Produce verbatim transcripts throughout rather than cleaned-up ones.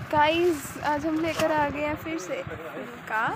Guys आज हम लेकर आ गए हैं फिर से car.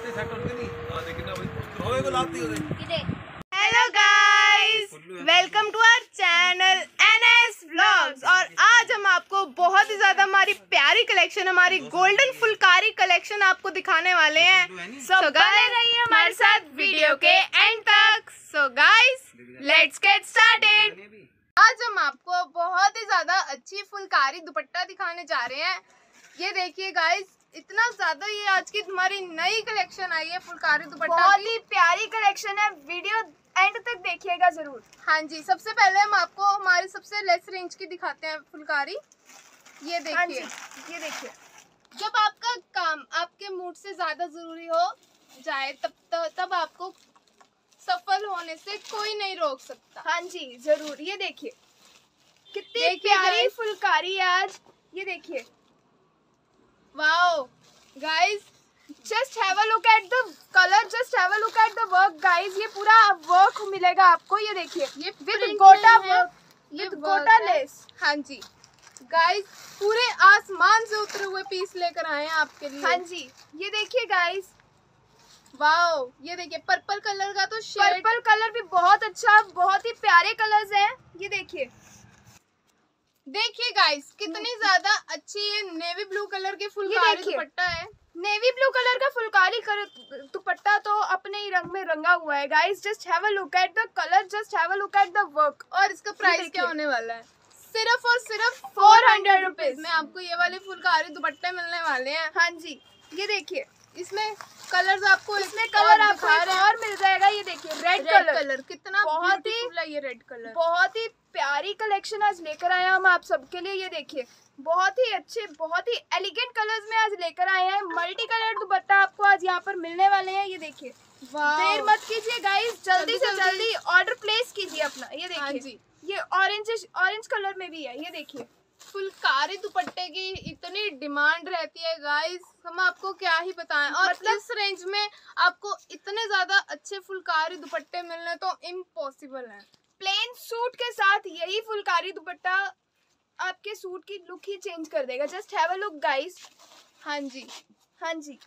Hello guys, welcome to our channel NS vlogs. और आज हम आपको बहुत ही ज्यादा हमारी प्यारी कलेक्शन, हमारी गोल्डन फुलकारी कलेक्शन आपको दिखाने वाले हैं। सो so, बने रहिए हमारे साथ वीडियो के एंड तक। So guys let's get started. आज हम आपको बहुत ही ज्यादा अच्छी फुलकारी दुपट्टा दिखाने जा रहे हैं। ये देखिए गाइस, इतना ज्यादा ये आज की हमारी नई कलेक्शन आई है फुलकारी दुपट्टा। बहुत ही प्यारी कलेक्शन है, वीडियो एंड तक देखिएगा जरूर। हाँ जी, सबसे पहले हम आपको हमारी सबसे लेस रेंज की दिखाते हैं फुलकारी। ये देखिए, हाँ ये देखिए, जब आपका काम आपके मूड से ज्यादा जरूरी हो जाए तब तब आपको सफल होने से कोई नहीं रोक सकता। हाँ जी जरूर। ये देखिए कितनी प्यारी फुलकारी है आज। ये देखिए, wow guys, just have a look at the colour, just have a look at the work guys. ये पूरा वर्क मिलेगा आपको। ये देखिए, ये विद गोटा वर्क, ये गोटा लेस। हाँ जी गाइस, पूरे आसमान से उतरे हुए पीस लेकर आए हैं आपके लिए। हाँ जी, ये देखिए गाइस, वाओ, ये देखिए पर्पल कलर का तो शेड, पर्पल कलर भी बहुत अच्छा, बहुत ही प्यारे कलर्स हैं। ये देखिए देखिए गाइस, कितनी ज्यादा अच्छी ये नेवी ब्लू कलर की फुलकारी दुपट्टा है। नेवी ब्लू कलर का फुलकारी दुपट्टा तो अपने ही रंग में रंगा हुआ है guys. Just have a look at the colour, just have a look at the work. और इसका प्राइस क्या होने वाला है? सिर्फ और सिर्फ फोर हंड्रेड रुपीज में आपको ये वाले फुलकारी दुपट्टे मिलने वाले हैं। हाँ जी, ये देखिए, इसमें कलर्स आपको, इसमें कलर आपको और मिल जाएगा। ये देखिए रेड कलर, कलर कितना बहुत ही है। ये रेड कलर बहुत ही प्यारी कलेक्शन आज लेकर आए हम आप सबके लिए। ये देखिए, बहुत ही अच्छे, बहुत ही एलिगेंट कलर्स में आज लेकर आए हैं। मल्टी कलर दुपट्टा आपको आज यहाँ पर मिलने वाले हैं। ये देखिए, देर मत कीजिए गाइस, जल्दी से जल्दी ऑर्डर प्लेस कीजिए अपना। ये देखिए, ये ऑरेंज ऑरेंज कलर में भी है। ये देखिए, फुलकारी दुपट्टे की इतनी डिमांड रहती है गाइस, हम आपको क्या ही बताएं। और मतलब इस रेंज में आपको इतने ज्यादा अच्छे फुलकारी दुपट्टे मिलने तो इम्पॉसिबल है। प्लेन सूट के साथ यही फुलकारी दुपट्टा आपके सूट की लुक ही चेंज कर देगा। Just have a look guys. हाँ जी, हाँ जी।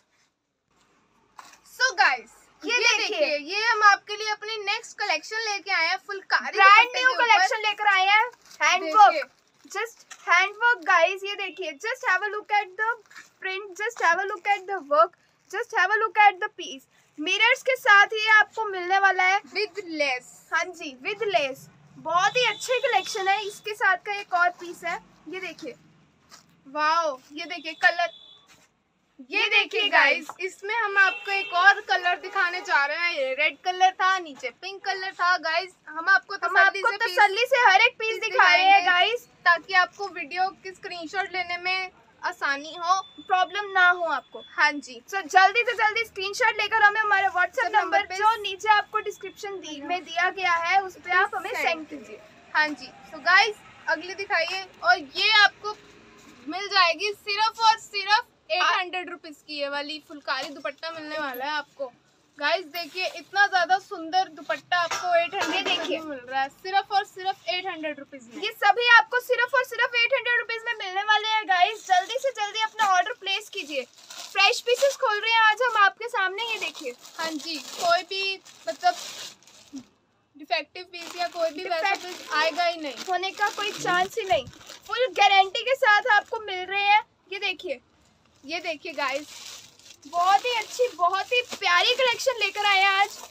सो गाइस, ये, ये देखिए, ये हम आपके लिए अपनी नेक्स्ट कलेक्शन लेके आए हैं फुलकारी ब्रांड न्यू कलेक्शन लेकर आए हैं। Handwork, just handwork guys. ये देखिए, just have a look at the print, just have a look at the work, just have a look at the piece. Mirrors के साथ ही आपको मिलने वाला है विद लेस। हाँ जी, विद लेस। बहुत ही अच्छी कलेक्शन है। इसके साथ का एक और पीस है। ये देखिए, वाओ, ये देखिए कलर, ये देखिए गाइस, इसमें हम आपको एक और कलर दिखाने जा रहे हैं। ये रेड कलर था, नीचे पिंक कलर था गाइस। हम आपको हम आपको तसल्ली से हर एक पीस दिखा रहे हैं गाइस, ताकि आपको वीडियो की स्क्रीनशॉट लेने में आसानी हो, प्रॉब्लम ना हो आपको। हाँ जी, तो जल्दी से जल्दी स्क्रीनशॉट लेकर हमें हमारे व्हाट्सएप नंबर पे जो नीचे आपको डिस्क्रिप्शन दी, में दिया गया है उस पे आप हमें सेंड कीजिए। हाँ जी, तो गाइस अगली दिखाइए। और ये आपको मिल जाएगी सिर्फ और सिर्फ एट हंड्रेड रुपीज की ये वाली फुलकारी दुपट्टा मिलने वाला है आपको। गाइस देखिए, इतना ज्यादा सुंदर दुपट्टा आपको एट हंड्रेड देखिए मिल रहा है, सिर्फ और सिर्फ एट हंड्रेड रुपीज में। ये सभी आपको सिर्फ और सिर्फ एट हंड्रेड रुपीज में मिलने वाले हैं गाइस। जल्दी से जल्दी अपना ऑर्डर प्लेस कीजिए। फ्रेश पीसेस खोल रहे हैं आज हम आपके सामने। ये देखिए, हाँ जी, कोई भी मतलब डिफेक्टिव पीस या कोई भी वैसा पीस आएगा ही नहीं, होने का कोई चांस ही नहीं। फुल गारंटी के साथ आपको मिल रहे हैं। ये देखिए, ये देखिए गाइस, बहुत ही अच्छी, बहुत ही प्यारी कलेक्शन लेकर आए हैं आज।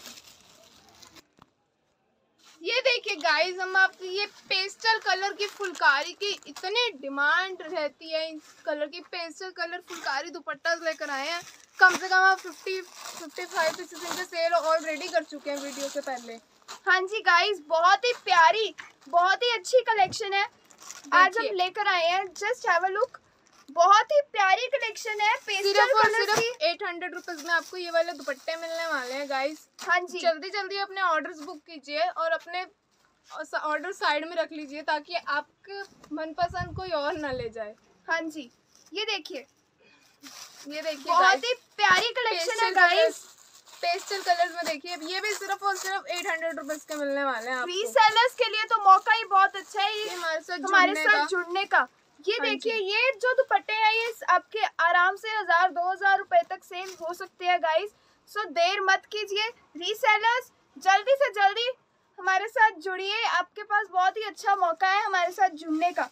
ये देखिए गाइस, हम आप ये पेस्टल कलर की फुलकारी की इतनी डिमांड रहती है, इस कलर की पेस्टल कलर फुलकारी दुपट्टा लेकर आए हैं। कम से कम आप फिफ्टी फिफ्टी फाइव पीसेस इनके सेल ऑलरेडी कर चुके हैं वीडियो से पहले। हाँ जी गाइस, बहुत ही प्यारी, बहुत ही अच्छी कलेक्शन है आज हम लेकर आए हैं। जस्ट हैव अ लुक, बहुत ही प्यारी कलेक्शन है। सिर्फ और सिर्फ एट हंड्रेड रुपीज में आपको ये वाले दुपट्टे मिलने वाले हैं गाइस। हाँ जी, जल्दी जल्दी अपने ऑर्डर्स बुक कीजिए और अपने ऑर्डर साइड में रख लीजिए, ताकि आपके मनपसंद कोई और ना ले जाए। हाँ जी, ये देखिए, ये देखिए, बहुत ही प्यारी कलेक्शन है गाइस। पेस्टल कलर्स में देखिए, ये भी सिर्फ और सिर्फ एट हंड्रेड रुपीज के मिलने वाले हैं आपको। रीसेलर्स के लिए तो मौका ही बहुत अच्छा है ये हमारे साथ हमारे साथ जुड़ने का। ये देखिए, ये जो दुपट्टे हैं ये आपके आराम से हजार दो हजार रुपए तक सेल हो सकते हैं गाइस। सो देर मत कीजिए रीसेलर्स, जल्दी से जल्दी हमारे साथ जुड़िए। आपके पास बहुत ही अच्छा मौका है हमारे साथ जुड़ने का।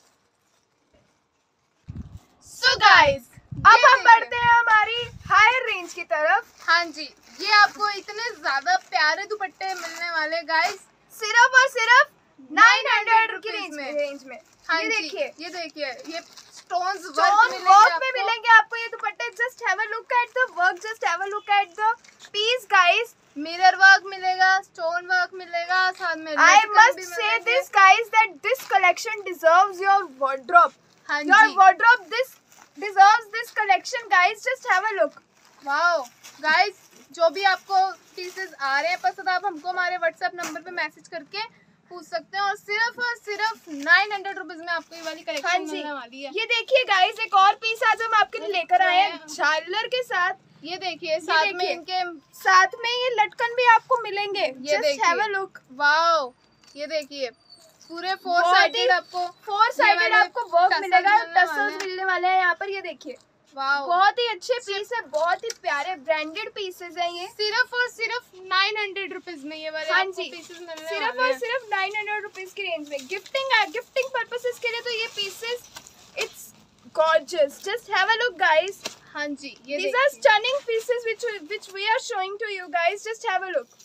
सो so गाइस, अब हम बढ़ते हैं हमारी हायर रेंज की तरफ। हाँ जी, ये आपको इतने ज्यादा प्यारे दुपट्टे मिलने वाले गाइस, सिर्फ और सिर्फ नाइन हंड्रेड की रेंज में रेंज में हाँ ये देखिए, ये देखिए, ये स्टोन्स स्टोन वर्क में मिलेंगे आपको ये दुपट्टे। Just have a look at the work, just have a look at the piece guys. Mirror work मिलेगा, स्टोन वर्क मिलेगा, साथ में I must say this guys that this collection deserves your wardrobe. हाँ your जी, wardrobe this deserves this collection guys. Just have a look. Wow guys, जो भी आपको pieces आ रहे हैं पसंद, आप हमको हमारे व्हाट्सएप नंबर पे मैसेज करके पूछ सकते हैं। और सिर्फ और सिर्फ नाइन हंड्रेड रुपीज में आपको ये वाली कलेक्शन हाँ मिलने वाली है। ये देखिए गाइस, एक और पीस आज हम आपके लिए लेकर आए हैं झालर के साथ। ये देखिए, साथ में इनके साथ में ये लटकन भी आपको मिलेंगे। ये Just have a look. Wow, ये देखिए पूरे फोर साइडेड आपको फोर साइडेड आपको वर्क मिलेगा, टसल्स मिलने मिलने वाले हैं यहाँ पर। ये देखिए, वाओ, बहुत ही अच्छे पीस है, बहुत ही प्यारे ब्रांडेड पीसेस हैं ये। सिर्फ और सिर्फ नाइन हंड्रेड रुपीज में ये वाले हाँ आपको जी, पीसेस मिलने सिर्फ वाले और हैं। सिर्फ नाइन हंड्रेड रुपीज की रेंज में। गिफ्टिंग गिफ्टिंग पर्पसेस के लिए तो ये pieces it's gorgeous. Just have a look guys. हाँ जी, ये These are stunning pieces which which we are showing to you guys. Just have a look.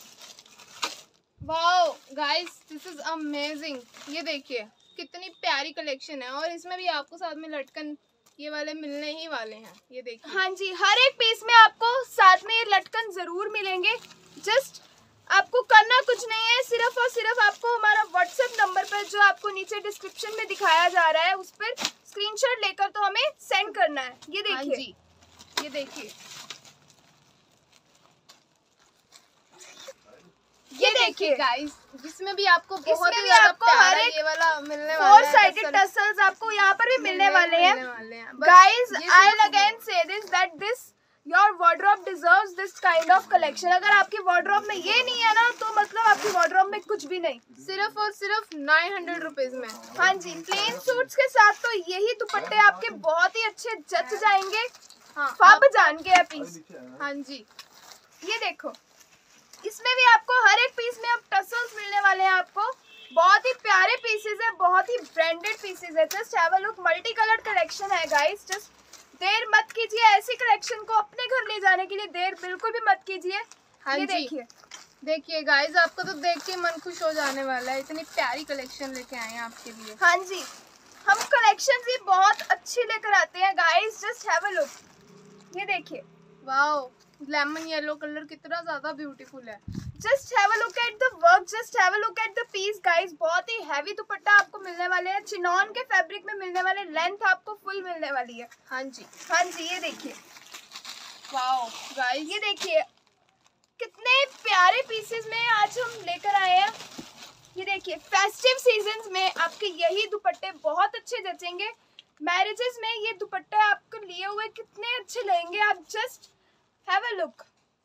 Wow guys, this is amazing. ये देखिए कितनी प्यारी कलेक्शन है, और इसमें भी आपको साथ में लटकन ये वाले मिलने ही वाले हैं। ये देखिए, हाँ जी, हर एक पीस में आपको साथ में ये लटकन जरूर मिलेंगे। जस्ट आपको करना कुछ नहीं है, सिर्फ और सिर्फ आपको हमारा व्हाट्सएप नंबर पर जो आपको नीचे डिस्क्रिप्शन में दिखाया जा रहा है उस पर स्क्रीनशॉट लेकर तो हमें सेंड करना है। ये देखिए, हाँ जी, ये देखिए, ये देखिए गाइस, जिसमें भी आपको बहुत इसमें ही भी ज्यादा आपको प्यारा हर एक ये वाला मिलने वाला फोर है। साइडेड टसल टसल्स आपको यहाँ पर भी मिलने वाले मिलने हैं वाले हैं। बस गाइस। ये आई सिर्फ अगेन से this that this your wardrobe deserves this kind of collection. अगर आपकी वार्डरोब में ये नहीं है ना तो मतलब आपकी वार्डरोब में कुछ भी नहीं। सिर्फ और सिर्फ नाइन हंड्रेड रुपीज में। हाँ जी, प्लेन सूट्स के साथ तो यही दुपट्टे आपके बहुत ही अच्छे जच जाएंगे। हाँ, फब जान के है पीस। हाँ जी, ये देखो, इसमें भी आपको हर एक पीस में अब टसल्स मिलने वाले हैं आपको। बहुत ही प्यारे पीसेस है, बहुत ही ब्रांडेड पीसेस है। Just have a look, multi colour collection है गाइस। जस्ट देर मत कीजिए, ऐसी कलेक्शन को अपने घर ले जाने के लिए देर बिल्कुल भी मत कीजिए। हाँ ये जी, देखिए, देखिए गाइस, आपको तो देख के मन खुश हो जाने वाला है। इतनी प्यारी कलेक्शन लेके आए हैं आपके लिए। हाँ जी, हम कलेक्शन भी बहुत अच्छी लेकर आते हैं guys. Just have a look, ये देखिए, वाओ, लेमन येलो कलर कितना ज्यादा ब्यूटीफुल है। Just have a look at the work, just have a look at the piece guys. बहुत ही हैवी दुपट्टा आपको मिलने वाले हैं, चिनॉन के फैब्रिक में मिलने वाले, लेंथ आपको फुल मिलने वाली है। हाँ जी, हाँ जी, ये देखिए, वाओ गाइस, ये देखिए कितने प्यारे पीसेस में आज हम लेकर आए हैं। ये देखिए, फेस्टिव सीजन्स में आपके यही दुपट्टे बहुत अच्छे जचेंगे। मैरिजेस में ये दुपट्टे आपको लिए हुए कितने अच्छे लगेंगे। आप जस्ट हैव अ लुक।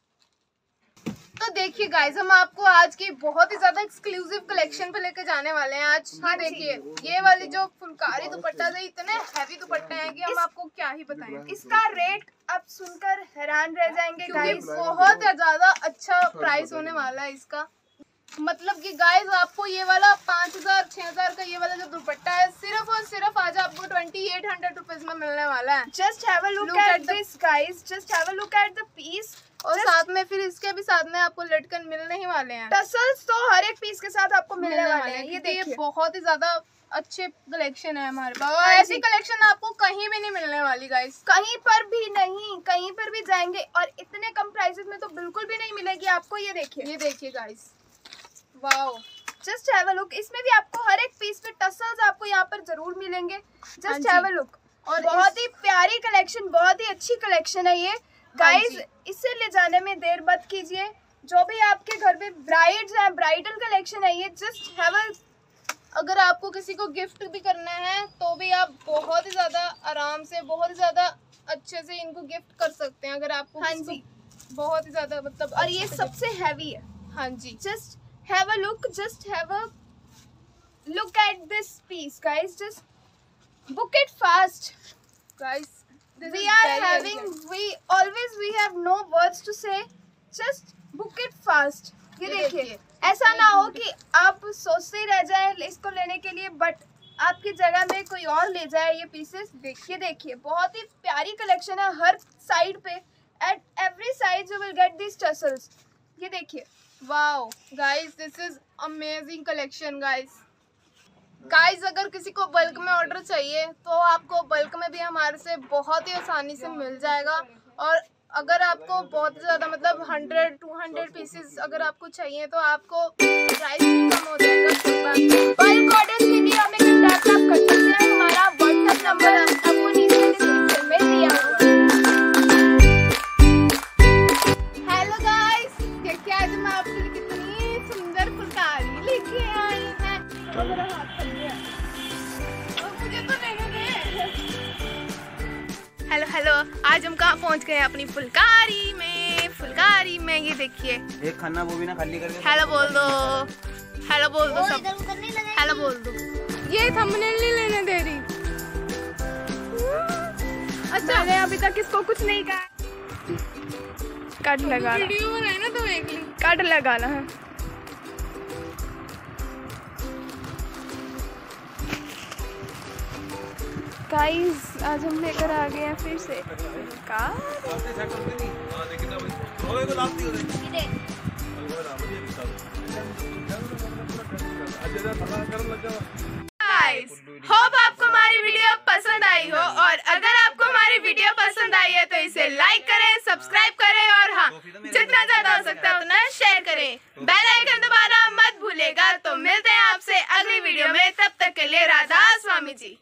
तो देखिए गाइस, हम आपको आज की बहुत ही ज्यादा एक्सक्लूसिव कलेक्शन पे लेके जाने वाले हैं आज। हाँ ये देखिए, ये वाली जो फुलकारी दुपट्टा है, इतने हैवी दुपट्टे हैं कि हम इस, आपको क्या ही बताएं। इसका रेट आप सुनकर हैरान रह जाएंगे गाइस। बहुत ज्यादा अच्छा प्राइस होने वाला है इसका। मतलब कि गाइस, आपको ये वाला पाँच हजार छह हजार का ये वाला जो दुपट्टा है, सिर्फ और सिर्फ आज आपको ट्वेंटी एट हंड्रेड रुपीज में मिलने वाला है। Just have a look at this guys, just have a look at the piece. और साथ में फिर इसके भी साथ में आपको लटकन मिलने ही वाले हैं। टसल्स तो हर एक पीस के साथ आपको मिलने वाले हैं। ये देखिए, बहुत ही ज्यादा अच्छे कलेक्शन है हमारे पास, और ऐसी कलेक्शन आपको कहीं भी नहीं मिलने वाली गाइस। कहीं पर भी नहीं, कहीं पर भी जाएंगे और इतने कम प्राइसेस में तो बिल्कुल भी नहीं मिलेगी आपको। ये देखिए, ये देखिए guys, wow, just have a look. इसमें भी आपको हर एक पीस पे टसल्स आपको यहाँ पर जरूर मिलेंगे। Just have a look. और बहुत ही प्यारी कलेक्शन, बहुत ही अच्छी कलेक्शन है ये गाइस। इसे ले जाने में देर मत कीजिए। जो भी आपके घर में ब्राइड्स हैं, ब्राइडल कलेक्शन है ये। जस्ट हैव अ, अगर आपको किसी को गिफ्ट भी करना है तो भी आप बहुत ही ज्यादा आराम से, बहुत ही ज्यादा अच्छे से इनको गिफ्ट कर सकते हैं। अगर आपको हाँ जी, बहुत ही ज्यादा मतलब, और ये सबसे हैवी है। हाँ जी, just have a look, just have a look at this piece guys. Just book it fast. Guys, this We is are very having, urgent. we always we have no words to say. Just book it fast. ये ये देखिए, देखिए, ऐसा ना हो कि आप सोचते ही रह जाएं इसको लेने के लिए, बट आपकी जगह में कोई और ले जाए ये पीसेस। देखिए देखिए बहुत ही प्यारी कलेक्शन है। हर साइड पे at every side you will get this tassels. ये देखिए, wow guys, this is amazing collection guys. Guys अगर किसी को बल्क में ऑर्डर चाहिए तो आपको बल्क में भी हमारे से बहुत ही आसानी से मिल जाएगा। और अगर आपको बहुत ज़्यादा मतलब हंड्रेड टू हंड्रेड पीसेस अगर आपको चाहिए तो आपको प्राइस भी कम हो जाएगा। बल्क ऑर्डर के लिए हमें कांटेक्ट आप कर सकते हैं। हमारा व्हाट्सएप नंबर आपको नीचे डिस्क्रिप्शन में दिया हुआ है। हेलो गाइस, देखिए आज मैं आपके लिए कितनी सुंदर फुलकारी लेके आई है। मेरा हाथ थक गया, और मुझे तो लेने दे। हेलो हेलो, आज हम कहाँ पहुँच गए अपनी फुलकारी में। फुलकारी में ये देखिए, एक खाना वो भी ना खाली करके। हेलो बोल दो, हेलो बोल दो सब, हेलो बोल दो। ये थंबनेल नहीं लेने दे रही। अच्छा, मैंने अभी तक इसको कुछ नहीं कहा। कट लगा वीडियो बनाए ना तो एक कट लगाना है। गाइस आज हम लेकर आ गए हैं फिर से कार। गाइस होप आपको हमारी वीडियो पसंद आई हो, और अगर आपको हमारी वीडियो पसंद आई है तो इसे लाइक करें, सब्सक्राइब करें, और हाँ जितना ज्यादा हो सकता है उतना शेयर करें। बेल आइकन दबाना मत भूलिएगा। तो मिलते हैं आपसे अगली वीडियो में, तब तक के लिए राधा स्वामी जी।